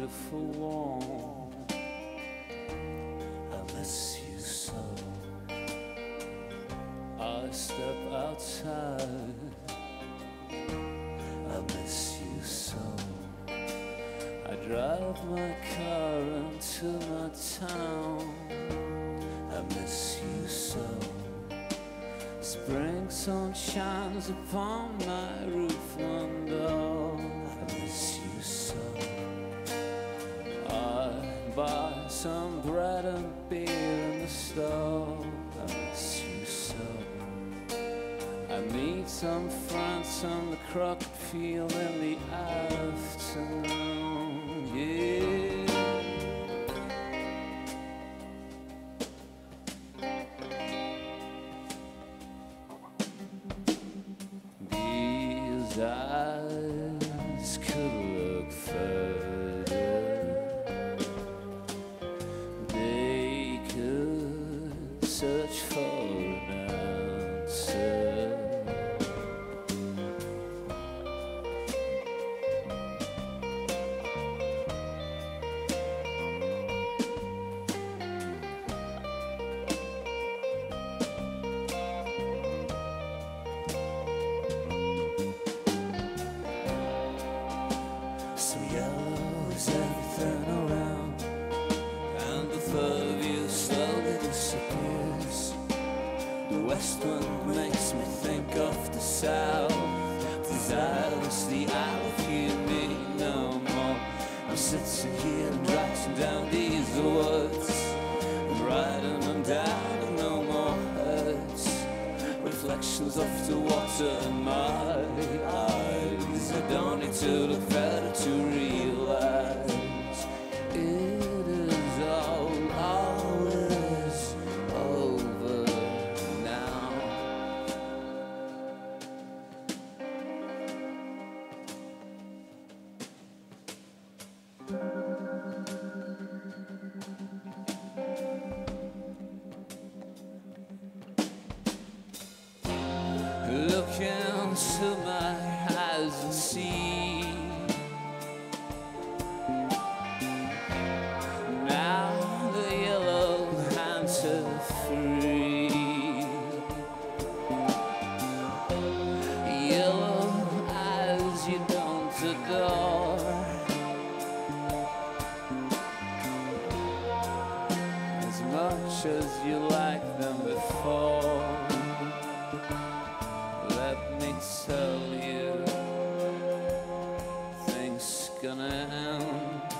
beautiful one. I miss you so. I step outside. I miss you so. I drive my car into my town. I miss you so. Spring sun shines upon my roof window. I miss you so. I buy some bread and beer in the store. I miss you so. I meet some friends on the crooked field in the afternoon. Yeah. These eyes could look further. They could search for an answer. So yellow is everything around, and the thought of you slowly disappears. The west wind makes me think of the south. Desireless, the I of you and me no more. I'm sitting here and writing down these words, and writing them down and no more hurts. Reflections of the water in my eyes. I don't need to look further to realize it is all is over now. Look into my eyes and see. Now the yellow hands are free. Yellow eyes you don't adore, as much as you like them before. Let me tell you, things gonna end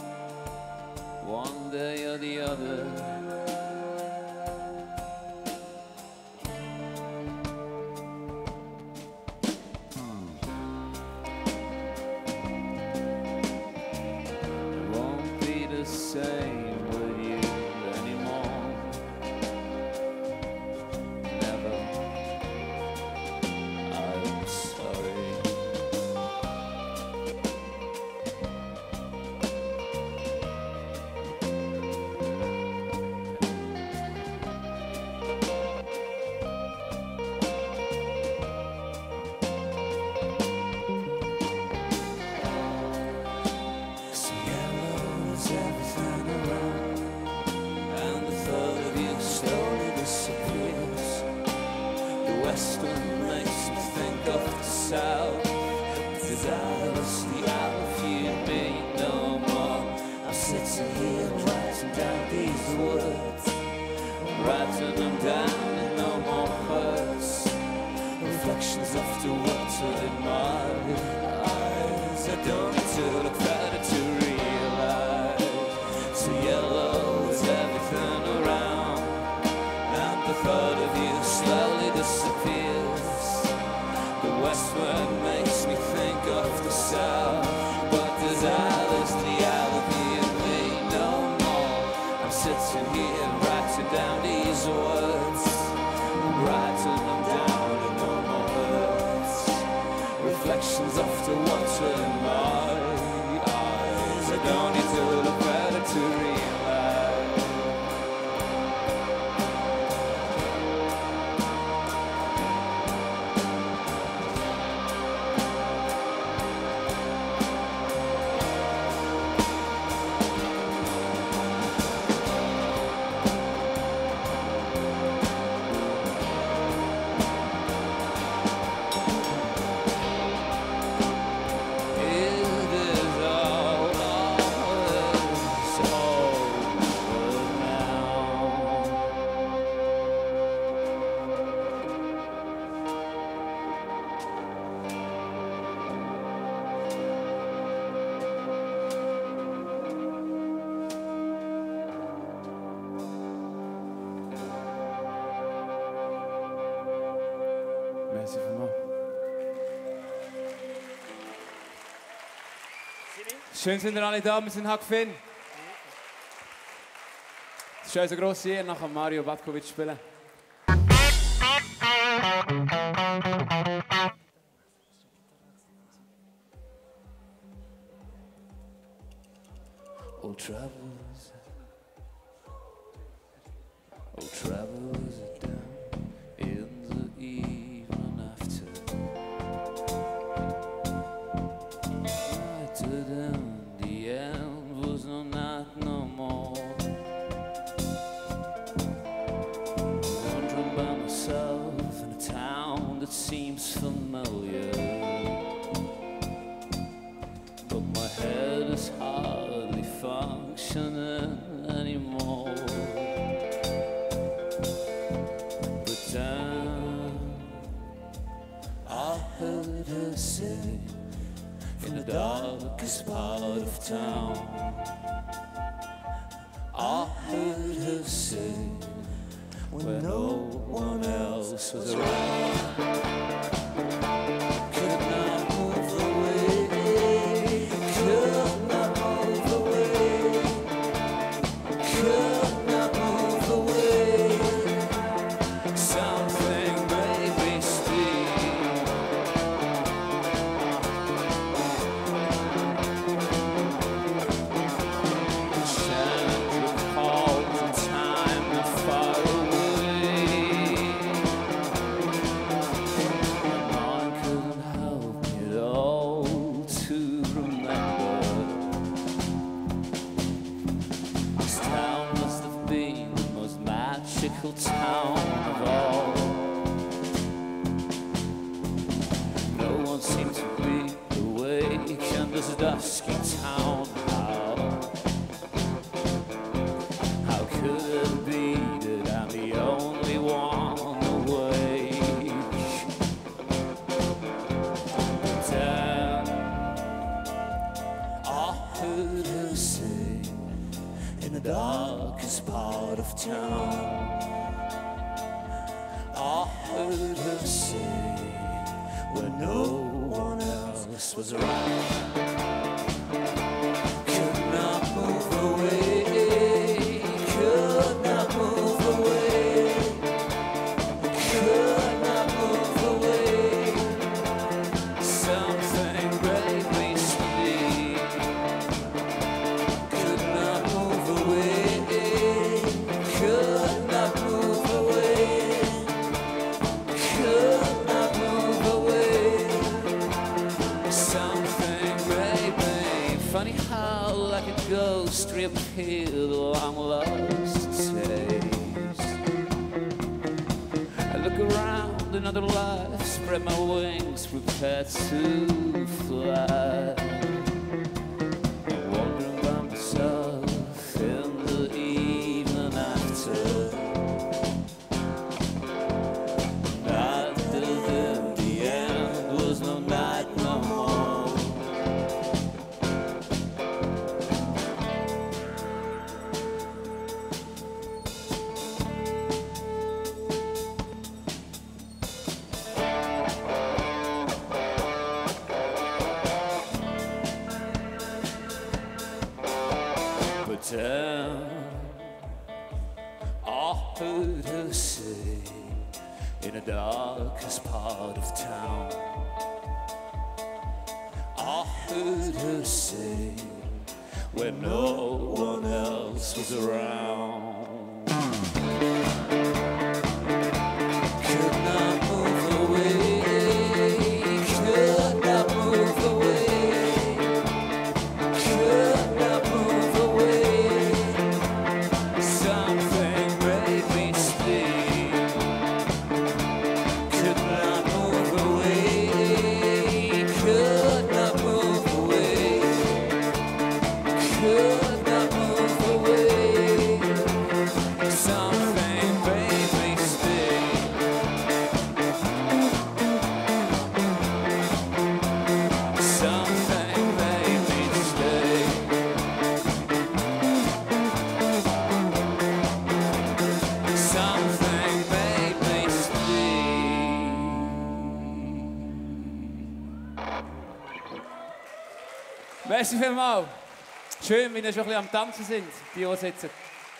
one day or the other. It won't be the same with you anymore. Never. I'm sorry. So yellow is everything around, and the thought of you slowly disappears. The west wind makes me think of the south. Desireless, the I of you and me no more. I'm sitting here writing down these words, writing them down and no more words. Reflections of the water in my eyes. I don't need to look further to realize. So yellow is everything around, and the thought of you slowly disappears. The west wind makes me think of the south, but desireless, the I of you and me no more. I'm sitting here writing down these words, writing them down and no more words. Reflections of the water in my eyes. I don't need to look further to realize. Schön sind ihr alle da, wir sind Huck Finn. Es ist unser grosser Ehre, nach Mario Batkovic zu spielen. Old travelers are down in the evening after. Night to them, the end was no night no more. Wandering by myself in a town that seems familiar, but my head is hardly functioning anymore. But then I heard her say in the darkest part of town, I heard her say when no one else was around. Could not move away, could not move away, could not move away. Something made me speak. Chandra called in time not far away. My mind couldn't help it all to remember. This town must have been the most magical town of all. No one seemed to be awake in this dusky town hall. How could it be that I'm the only one awake? But then I heard her say in the darkest part of town, I heard her say when no one else was around. Could not move away, could not move away, could not move away. Something made me speak. Could not move away, could not move away, could not move away. Something made me. Funny how, like a ghost, reappeared along lost taste. I look around, another life, spread my wings, prepare to fly. I'm wandering by myself in the evening after. Night till then, the end was no night no more. But then I heard her say in the darkest part of town, I heard her say when no one else was around. Could not move away, could not move away, could not move away. Something made me speak. Could not move away, could not move away, could not move away. Something made me speak. Something made me stay. Something made me speak. Merci vielmals. Schön, wenn ihr schon ein bisschen am Tanzen sind, die hier sitzen.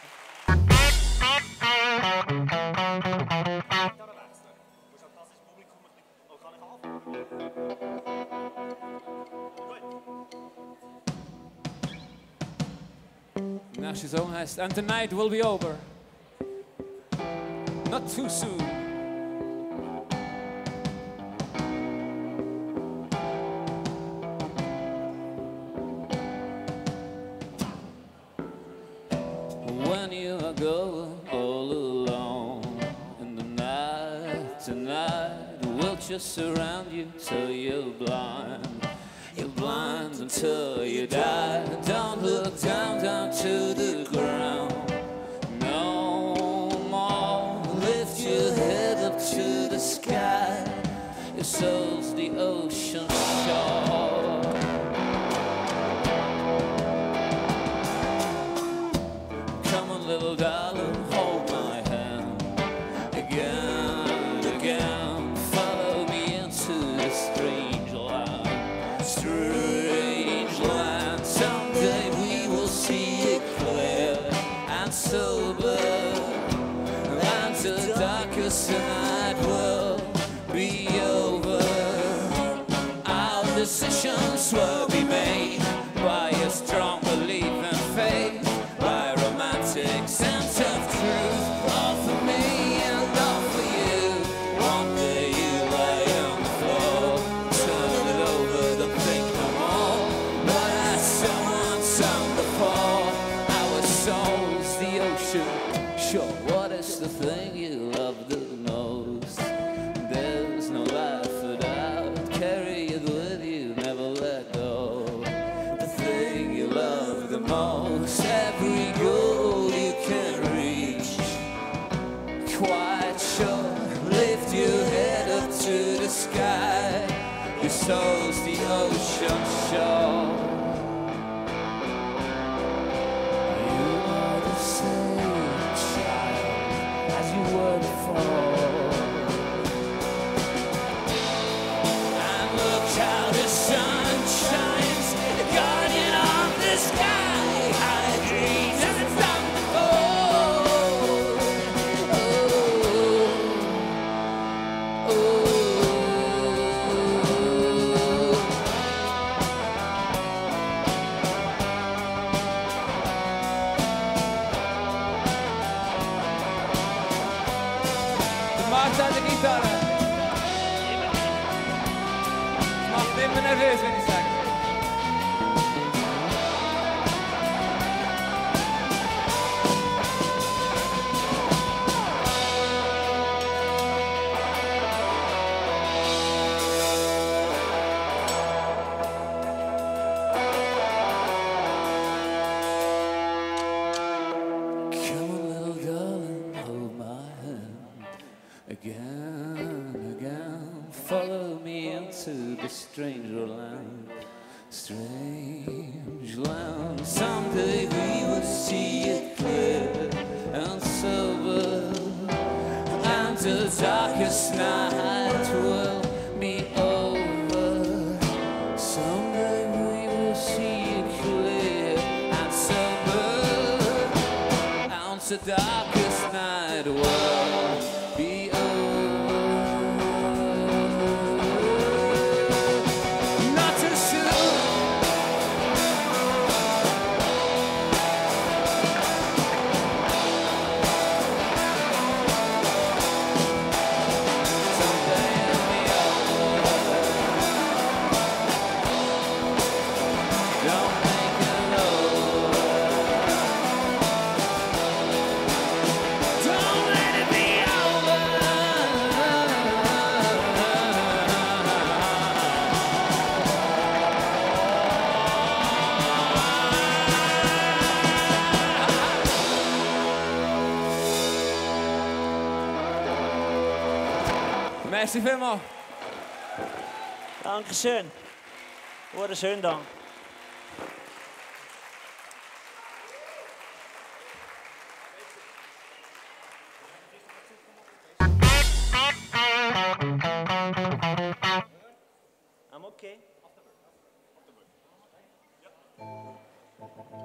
Der nächste Song heißt And the Night Will Be Over. Not too soon. When you are going all alone in the night, tonight will just surround you till you're blind. You're blind until you die. Don't look down, down to the ground. No more. Lift your head up to the sky. Your soul's the ocean shore. Come on, little darling, hold my hand. Again, again, follow me into the strange land. Strange land, someday we will see it clear and sober, and the darkest night will be over. Our decisions will be made by a strong belief and faith, by romantic sense of truth. All for me and all for you. One day you lay on the floor, turn it over, don't think no more. But as someone sung before, our soul's the ocean. Sure, what is the thing you love the most? There's no life without. Carry it with you, never let go. The thing you love the most, every goal you can reach. Quite sure, lift your head up to the sky. Your soul's the ocean shore. You are the same child as you were before. And look how the sun shines, the guardian of the sky. High dreams as it's done before. Oh, oh. Der Max an der Gitarre. Das macht mich immer nervös, wenn ich sage. Come on, little darling, hold my hand. Again, again, follow me into the stranger land. Strange land, someday we will see it clear and sober, and the darkest night will be over. Someday we will see it clear and sober, and the darkest night will be over. Not too soon. Someday it'll be over. Don't make it over. Don't let it be over. Merci vielmals. Dankeschön. Wunderschönen Dank. I'm okay.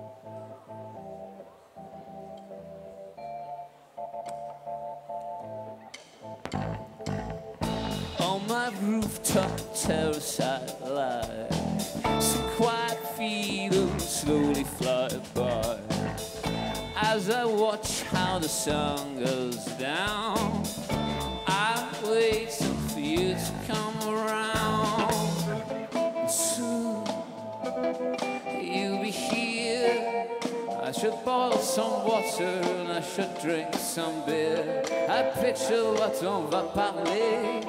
rooftop terrace I lie. Some quiet feelings slowly fly by as I watch how the sun goes down. I'm waiting for you to come around. Soon you'll be here. I should boil some water and I should drink some beer. I picture what on va parler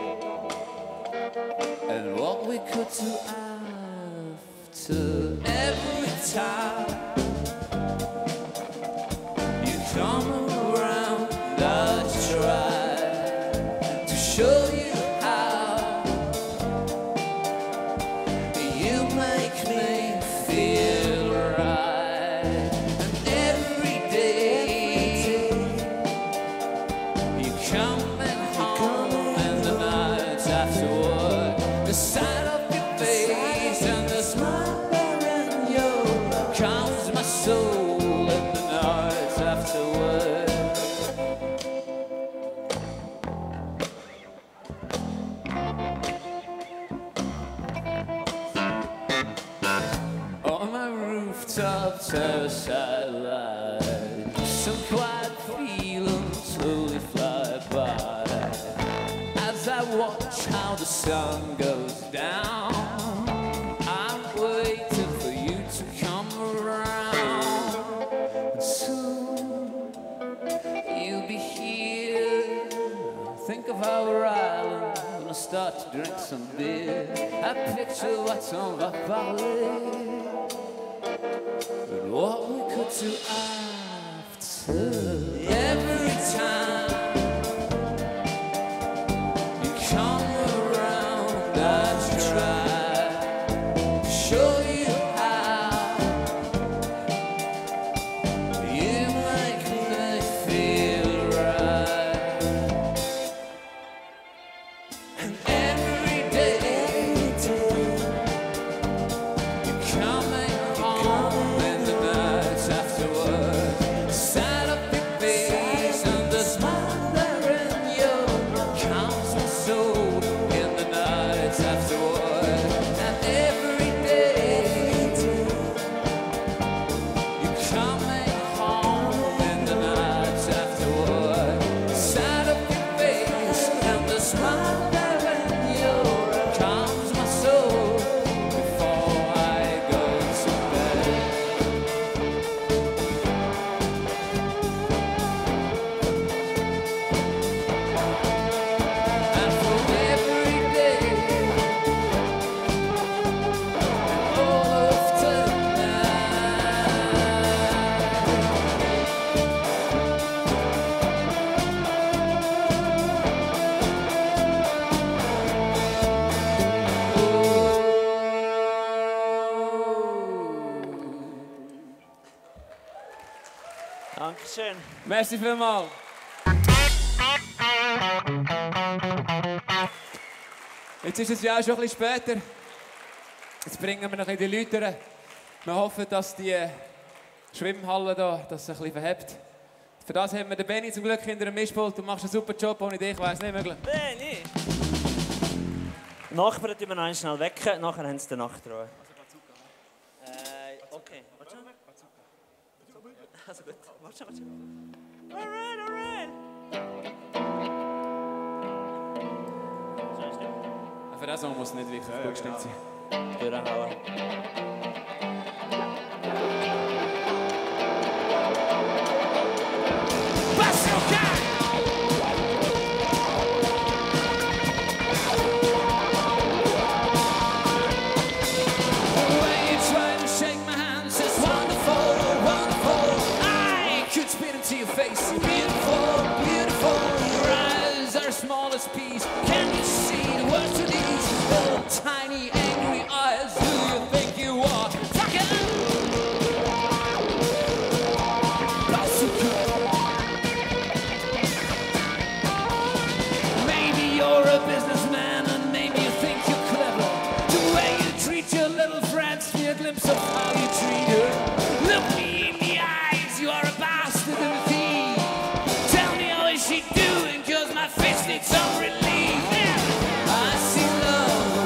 and what we could do after. Every time you come around, I try to show you how you make me feel right. And every day you coming home and the nights afterward, the sight of your face and the smile in your calms my soul and the nights afterward. On my rooftop terrace I lie. Some quiet feelings slowly fly by as I watch how the sun goes down. I'm waiting for you to come around. And soon you'll be here. Think of our island when I start to drink some beer. I picture what's on va parler and what we could do after. Every time you come around, I try to show you how you make me feel right. And every day you're coming home in the nights afterward. Sight of your face and the smile there in your calms my soul in the nights afterward. And every day you're coming home in the nights afterward. Sight of your face and the smile there in your calms my soul before I go to bed. And for every day and all of tonight. Dankeschön. Merci vielmals. Jetzt ist es ja auch schon ein bisschen später. Jetzt bringen wir noch ein bisschen die Leute rein. Wir hoffen, dass die Schwimmhalle da, dass es ein bisschen verhebt. Für das haben wir den Benni zum Glück hinter dem Mischpult. Du machst einen super Job, ohne dich wäre es nicht möglich. Benni! Nachbarn tun wir noch schnell wecken, nachher haben sie die Nachtruhe. Okay. Warte schon. Also gut. Warte schon. Alright. Für das Song muss es nicht wirklich gut gestimmt sein. Durchhauen. When you try to shake my hands, it's wonderful, wonderful. I could spit into your face. Beautiful, beautiful. Your eyes are smallest piece. Can you see the words to these little tiny angry eyes? Who you think you are? Fucking maybe you're a businessman and maybe you think you're clever. The way you treat your little friends, give me a glimpse of how you treat her. Look me in the eyes, you are a bastard and a thief. Tell me how is she doing, cause my face needs some relief. I see love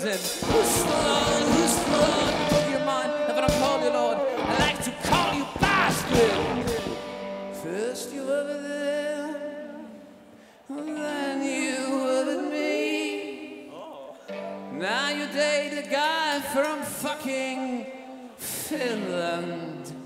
listen. Who's the Lord? Who's the Lord? Of your mind, never I call you Lord. I like to call you bastard. First you were there, then you were with me. Now you date a guy from fucking Finland.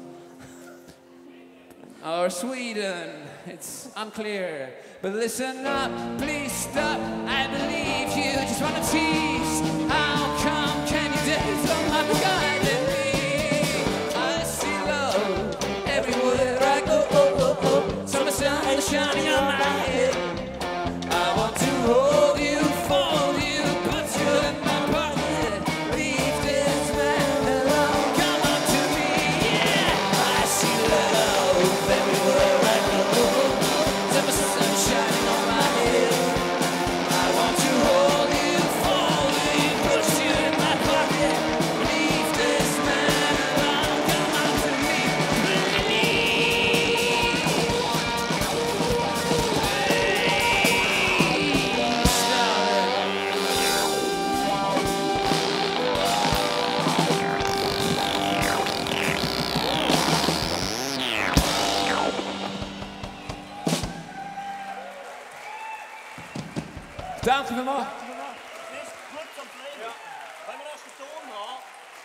Or Sweden, it's unclear. But listen up, please stop, I believe you. Just wanna tease, how come can you date so unguided me? I see love everywhere I go, oh, oh, oh. Summer sun is shining on my head. I want to hold you, fold you, put you in my pocket. Leave this man alone, come on to me, yeah. I see love everywhere I go. Summer sun shining on my head. I want to hold you, fold you, put you in my pocket. Leave this man alone, come on to me, Dank u wel. Chris, kurz am Playback. Wenn wir erst den Ton haben.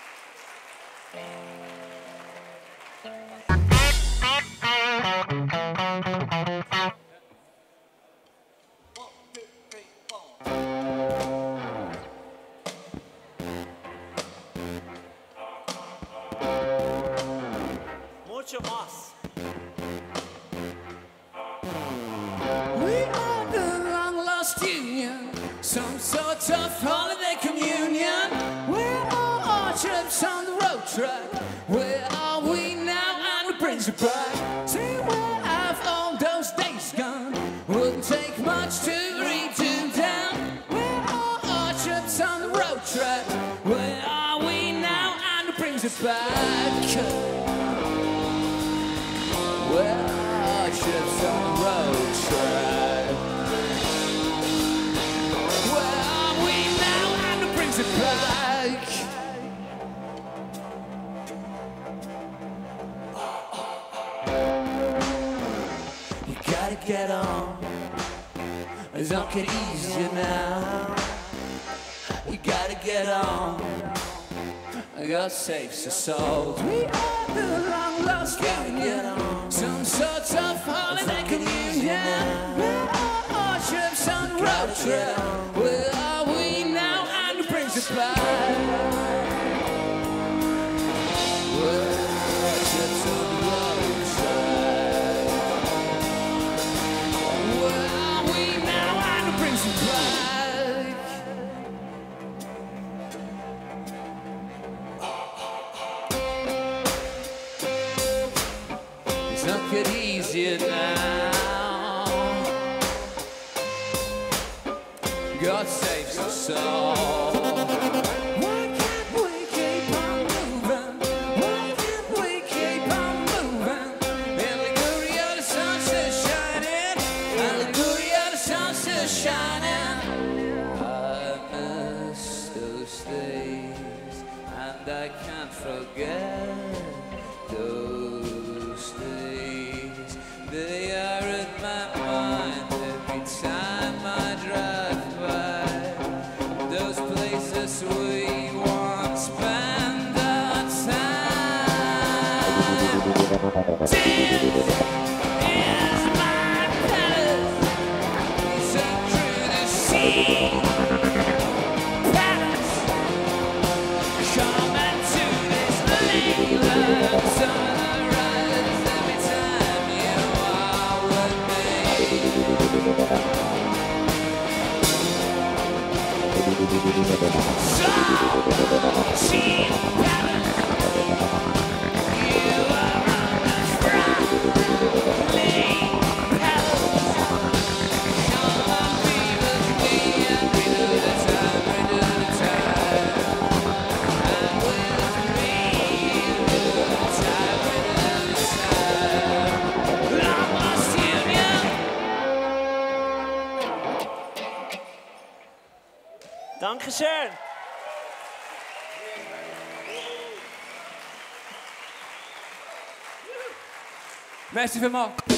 Mucho más. We are the long-lost union, some sort of holiday communion. Where are our trips on the road track? Where are we now? And it brings you back. See, where have all those days gone? Wouldn't take much to redo down. Where are our trips on the road track? Where are we now? And it brings you back. Where are our trips on the road track? Where are we now? And it brings it back. You gotta get on. It don't get easier now. You gotta get on. God saves us all. We are the long-lost union, some sort of holiday communion. Where are our trips on the road trip? Where are we now? And it brings us back. Where are our trips on the road trip? Where are we now? And it brings us back. Don't get easier now. God saves us all. Why can't we keep on moving? Why can't we keep on moving? In Liguria the sun's still shining. In Liguria the sun's still shining. I miss those days, and I can't forget those days. They are in my mind every time I drive by those places we once spent our time. This is my palace, sink through the sea. Palace, come into this Leyland sunrise every time you are with me. So cheap, palace, you are running from me. Palace, come and be with me and redo the time, redo the time. And with me, redo the time, redo the time. Long-lost union. Dankeschön. Merci vielmals.